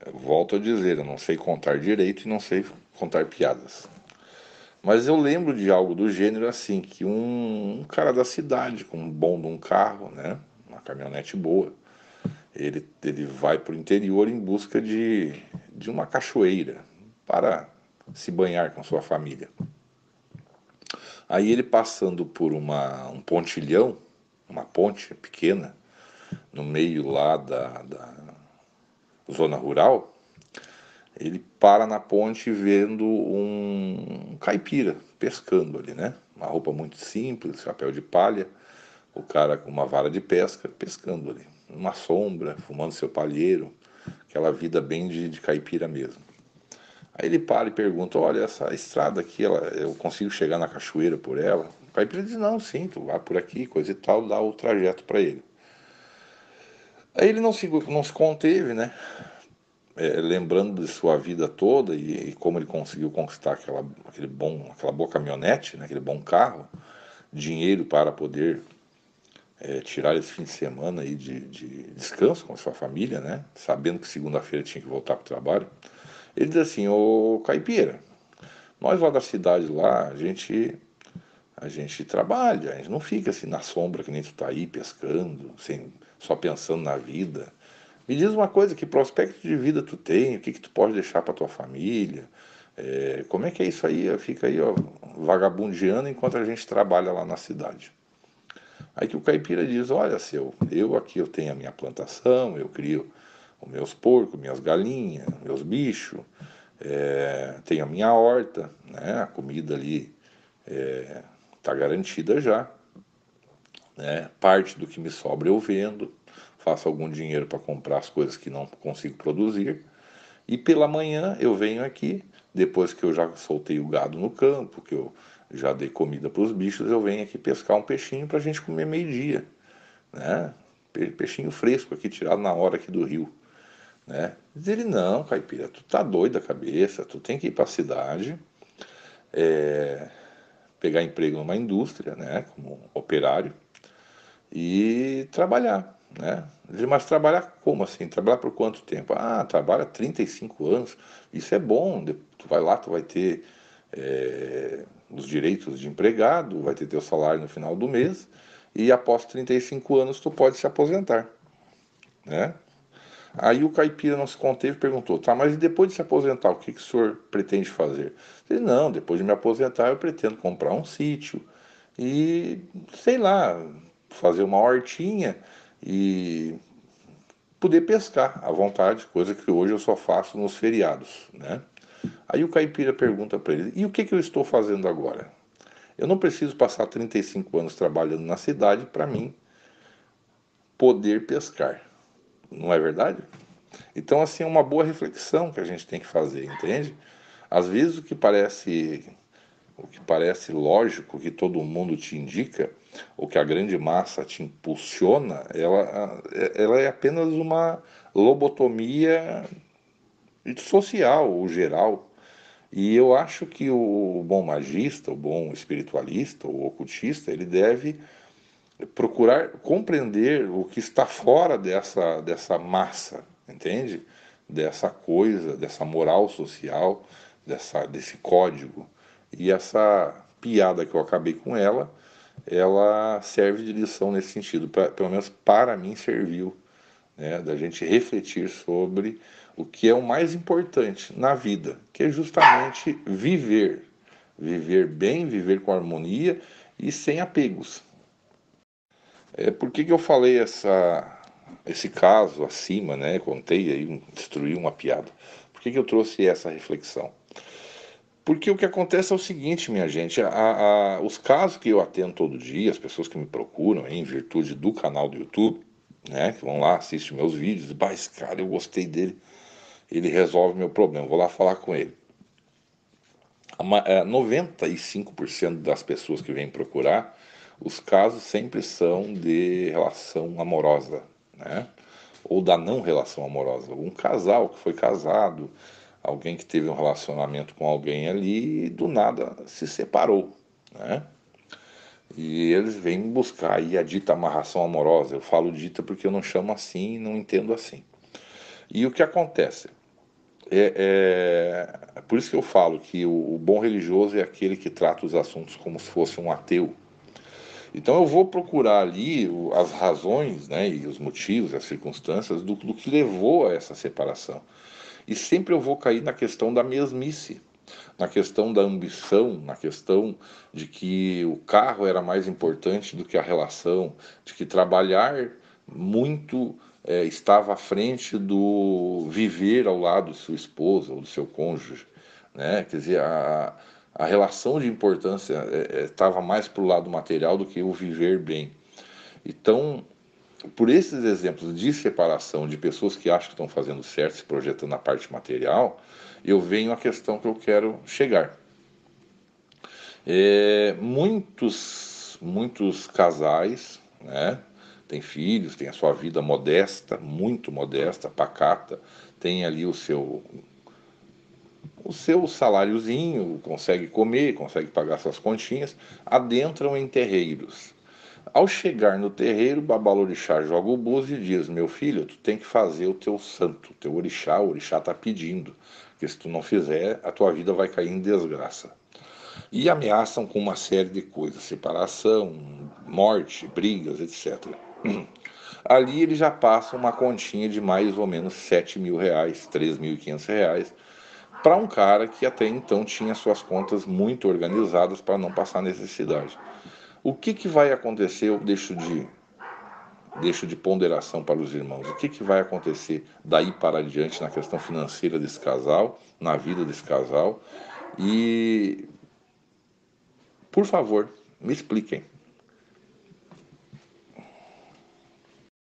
Volto a dizer, eu não sei contar direito e não sei contar piadas. Mas eu lembro de algo do gênero assim, que um cara da cidade, com um bom de um carro, né? Uma caminhonete boa, ele vai para o interior em busca de uma cachoeira para se banhar com sua família. Aí ele passando por um pontilhão, uma ponte pequena, no meio lá da zona rural, ele para na ponte vendo um caipira pescando ali, né? Uma roupa muito simples, chapéu de palha, o cara com uma vara de pesca pescando ali, numa sombra, fumando seu palheiro, aquela vida bem de caipira mesmo. Aí ele para e pergunta: Olha, essa estrada aqui, eu consigo chegar na cachoeira por ela? O caipira diz: Não, sim, tu vai por aqui, coisa e tal, dá o trajeto para ele. Aí ele não se conteve, né? Lembrando de sua vida toda e como ele conseguiu conquistar aquela boa caminhonete, né, aquele bom carro, dinheiro para poder tirar esse fim de semana aí de descanso com a sua família, né, sabendo que segunda-feira tinha que voltar para o trabalho. Ele diz assim: Ô caipira, nós lá da cidade lá, a gente trabalha, a gente não fica assim na sombra que nem tu tá aí pescando, sem, só pensando na vida. Me diz uma coisa, que prospecto de vida tu tem, o que que tu pode deixar para tua família? Como é que é isso aí? Fica aí, ó, vagabundeando enquanto a gente trabalha lá na cidade. Aí que o caipira diz: Olha, seu, eu aqui eu tenho a minha plantação, eu crio os meus porcos, minhas galinhas, meus bichos, tenho a minha horta, né? A comida ali está garantida já, né? Parte do que me sobra eu vendo, faço algum dinheiro para comprar as coisas que não consigo produzir. E pela manhã eu venho aqui, depois que eu já soltei o gado no campo, que eu já dei comida para os bichos, eu venho aqui pescar um peixinho para a gente comer meio-dia, né? Peixinho fresco aqui, tirado na hora aqui do rio, né? Diz ele: Não, caipira, tu tá doido da cabeça, tu tem que ir para a cidade, pegar emprego numa indústria, né? Como operário, e trabalhar, né? Mas trabalhar como assim? Trabalhar por quanto tempo? Ah, trabalha 35 anos, isso é bom, tu vai lá, tu vai ter os direitos de empregado, vai ter teu salário no final do mês, e após 35 anos tu pode se aposentar, né? Aí o caipira não se conteve e perguntou: Tá, mas e depois de se aposentar, o que que o senhor pretende fazer? Ele: Não, depois de me aposentar eu pretendo comprar um sítio e, sei lá, fazer uma hortinha e poder pescar à vontade, coisa que hoje eu só faço nos feriados, né? Aí o caipira pergunta para ele: E o que que eu estou fazendo agora? Eu não preciso passar 35 anos trabalhando na cidade para mim poder pescar, não é verdade? Então, assim, é uma boa reflexão que a gente tem que fazer, entende? Às vezes o que parece lógico, que todo mundo te indica, ou que a grande massa te impulsiona, ela é apenas uma lobotomia social ou geral. E eu acho que o bom magista, o bom espiritualista, o ocultista, ele deve procurar compreender o que está fora dessa massa, entende? Dessa coisa, dessa moral social, desse código. E essa piada que eu acabei com ela serve de lição nesse sentido, pelo menos para mim serviu, né? Da gente refletir sobre o que é o mais importante na vida, que é justamente viver. Viver bem, viver com harmonia e sem apegos. Por que que eu falei esse caso acima, né? Contei aí, destruí uma piada. Por que que eu trouxe essa reflexão? Porque o que acontece é o seguinte, minha gente, os casos que eu atendo todo dia, as pessoas que me procuram em virtude do canal do YouTube, né? Que vão lá, assistem meus vídeos, bah, esse cara, eu gostei dele, ele resolve meu problema, vou lá falar com ele. 95% das pessoas que vêm procurar, os casos sempre são de relação amorosa, né? Ou da não relação amorosa. Um casal que foi casado, alguém que teve um relacionamento com alguém ali e do nada se separou, né? E eles vêm buscar aí a dita amarração amorosa. Eu falo dita porque eu não chamo assim e não entendo assim. E o que acontece? Por isso que eu falo que o bom religioso é aquele que trata os assuntos como se fosse um ateu. Então eu vou procurar ali as razões, né, e os motivos, as circunstâncias do que levou a essa separação. E sempre eu vou cair na questão da mesmice, na questão da ambição, na questão de que o carro era mais importante do que a relação, de que trabalhar muito estava à frente do viver ao lado de sua esposa ou do seu cônjuge, né? Quer dizer, a relação de importância estava mais para o lado material do que o viver bem. Então, por esses exemplos de separação de pessoas que acham que estão fazendo certo, se projetando na parte material, eu venho à questão que eu quero chegar. Muitos casais, né, têm filhos, têm a sua vida modesta, muito modesta, pacata, tem ali o seu saláriozinho, consegue comer, consegue pagar suas continhas, adentram em terreiros. Ao chegar no terreiro, Babalorixá joga o búzio e diz: meu filho, tu tem que fazer o teu santo, o teu orixá, o orixá está pedindo, porque se tu não fizer, a tua vida vai cair em desgraça. E ameaçam com uma série de coisas, separação, morte, brigas, etc. Ali ele já passa uma continha de mais ou menos R$ 7.000, R$ 3.500, para um cara que até então tinha suas contas muito organizadas para não passar necessidade. O que vai acontecer? Eu deixo de ponderação para os irmãos. O que vai acontecer daí para adiante na questão financeira desse casal, na vida desse casal? E, por favor, me expliquem.